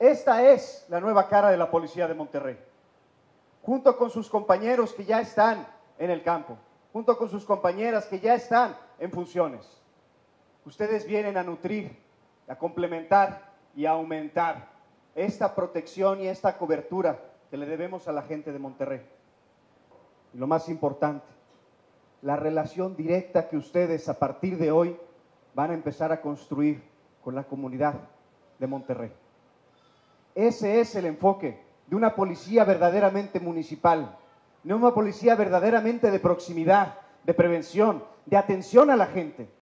Esta es la nueva cara de la Policía de Monterrey. Junto con sus compañeros que ya están en el campo, junto con sus compañeras que ya están en funciones. Ustedes vienen a nutrir, a complementar y a aumentar esta protección y esta cobertura que le debemos a la gente de Monterrey. Y lo más importante, la relación directa que ustedes a partir de hoy van a empezar a construir con la comunidad de Monterrey. Ese es el enfoque de una policía verdaderamente municipal, de una policía verdaderamente de proximidad, de prevención, de atención a la gente.